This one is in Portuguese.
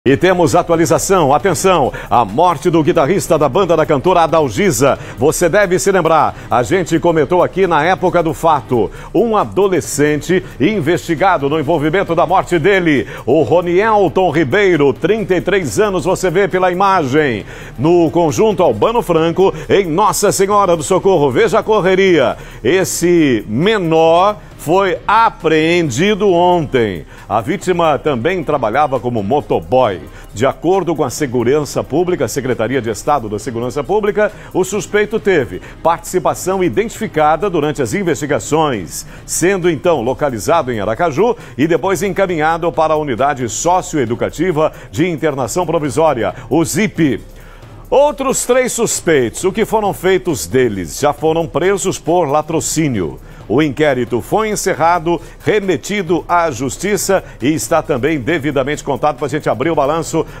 E temos atualização, atenção, a morte do guitarrista da banda da cantora Adalgisa. Você deve se lembrar, a gente comentou aqui na época do fato, um adolescente investigado no envolvimento da morte dele, o Ronielton Ribeiro, 33 anos, você vê pela imagem, no conjunto Albano Franco, em Nossa Senhora do Socorro. Veja a correria, esse menor foi apreendido ontem. A vítima também trabalhava como motoboy. De acordo com a Segurança Pública, a Secretaria de Estado da Segurança Pública, o suspeito teve participação identificada durante as investigações, sendo então localizado em Aracaju e depois encaminhado para a Unidade Socioeducativa de Internação Provisória, o ZIP. Outros 3 suspeitos, o que foram feitos deles, já foram presos por latrocínio. O inquérito foi encerrado, remetido à Justiça e está também devidamente contado para a gente abrir o balanço